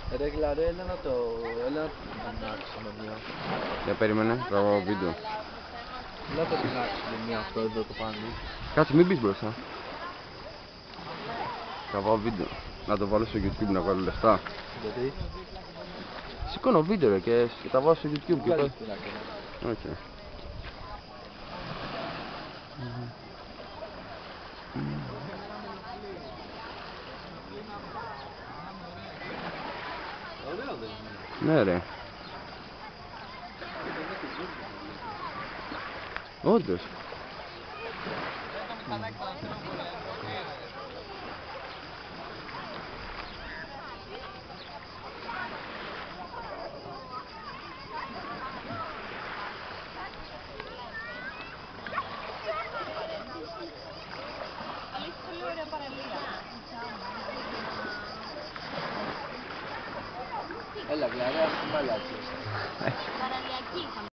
Ρε Κλαρέ, έλα να τεινάξουμε μία. Για περίμενε, τραβάω βίντεο. Έλα να το τεινάξουμε μία αυτό εδώ το πάνι. Κάτσε, μην μπεις μπροστά. Τραβάω βίντεο. Να το βάλω στο YouTube να βγάλω λεφτά. Γιατί? Σηκώνω βίντεο ρε, και τα βάζω στο YouTube και Βγάλεις πάει. τεινάκια. Okay. Ωραίο δεν είναι? Ναι ρε. Όντως. Έλα Κλαρέ, ας την παλιάκι. Παραλιακή.